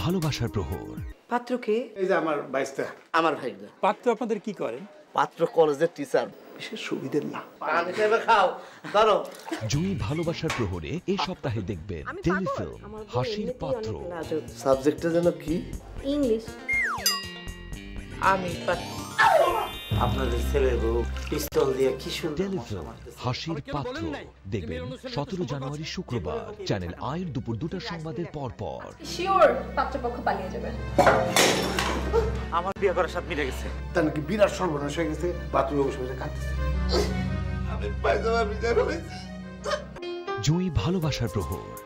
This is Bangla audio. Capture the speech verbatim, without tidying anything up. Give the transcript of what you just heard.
ভালোবাসার প্রহর। পাত্রকে এই যে আমার বাইশটা আমার ভাইরা। পাত্র আপনাদের কি করেন? পাত্র কলেজের টিচার, বিশেষ সুবিধের না। পানি খেয়ে খাও ধরো। জুই ভালোবাসার প্রহরে এই সপ্তাহে দেখবেন টেলিফিল্ম হাসির পাত্র। সাবজেক্টটা যেন কি? ইংলিশ। আমি আপনাদের ছেলে বউ পিস্তল দিয়ে কি সুন্দর। টেলিফিল্ম হাসির পাত্র দেখবেন সতেরো জানুয়ারি শুক্রবার চ্যানেল আয়ের দুপুর দুটার সংবাদের পর পর। শিওর পাত্রপক্ষ পালিয়ে যাবে। আমার বিয়ে করার সাথে মিলে গেছে। তার নাকি বিরাট সর্বনাশ হয়ে গেছে, বাথরুমে বসে বসে কাঁদতেছে। আমি পায়জামা ভিজে রয়েছি। জুই ভালোবাসার প্রহর।